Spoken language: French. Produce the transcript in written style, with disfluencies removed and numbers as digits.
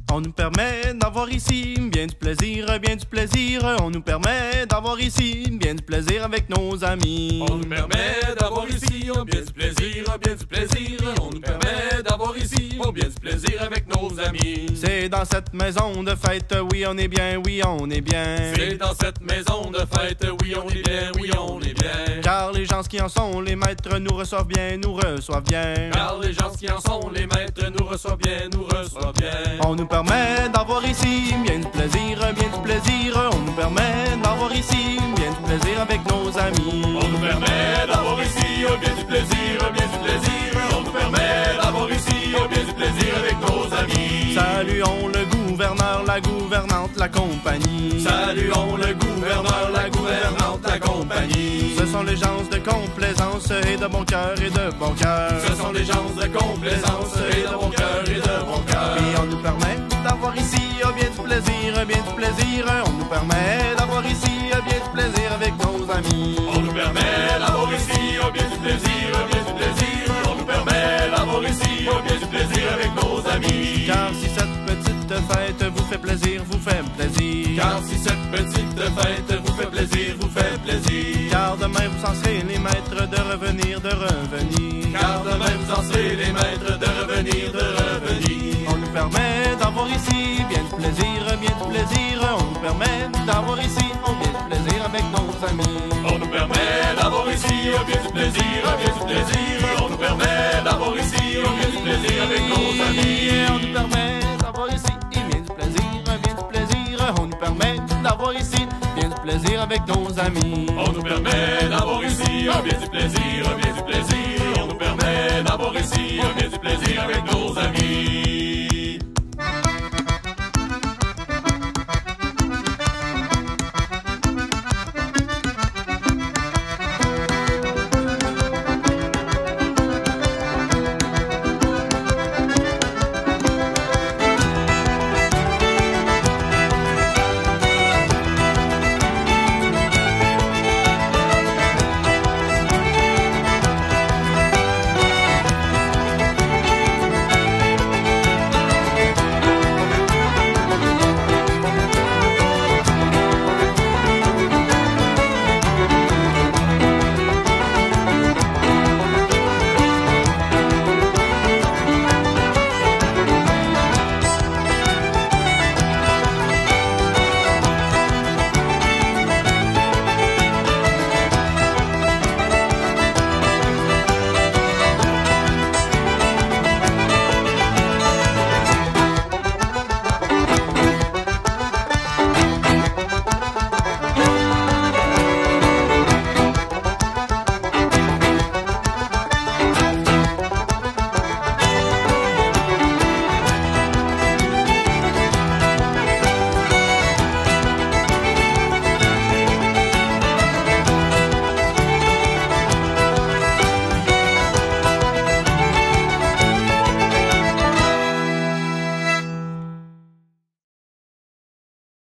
On nous permet d'avoir ici bien du plaisir, bien du plaisir. On nous permet d'avoir ici bien du plaisir avec nos amis. On nous permet d'avoir ici bien du plaisir, bien du plaisir. On nous permet d'avoir ici bien du plaisir avec nos amis. C'est dans cette maison de fête, oui on est bien, oui on est bien. C'est dans cette maison de fête, oui on est bien, oui on est bien. Car les gens qui en sont les maîtres nous reçoivent bien, nous reçoivent bien. Car les gens qui en sont les maîtres nous reçoivent bien, nous reçoivent bien. On nous permet d'avoir ici bien du plaisir, bien du plaisir. On nous permet d'avoir ici bien du plaisir avec nos amis. On nous permet d'avoir ici bien du plaisir, bien du plaisir. On nous permet d'avoir ici bien du plaisir avec nos amis. Saluons le gouverneur, la gouvernante, la compagnie. Saluons le gouverneur, la gouvernante, la compagnie. Ce sont les gens de complaisance et de bon cœur et de bon cœur. Ce sont des gens de complaisance et de bon cœur et de bon cœur. Et on nous permet d'avoir ici bien du plaisir, bien du plaisir. On nous permet d'avoir ici bien du plaisir avec nos amis. On nous permet d'avoir ici bien du plaisir, bien du plaisir. On nous permet d'avoir ici bien du plaisir avec nos amis. Car si cette petite fête vous fait plaisir, vous fait plaisir. Car si cette petite fête vous fait plaisir, vous fait plaisir. Car demain vous en serez les maîtres de revenir, de revenir. Car demain vous en serez les maîtres de revenir, de revenir. On nous permet d'avoir ici bien du plaisir, bien du plaisir. On nous permet d'avoir ici bien du plaisir avec nos amis. On nous permet d'avoir ici bien du plaisir, bien du plaisir. On nous permet d'avoir ici bien du plaisir avec nos amis. On nous permet d'avoir ici bien du plaisir, bien du plaisir. On nous permet d'avoir ici bien du plaisir avec nos amis. On nous permet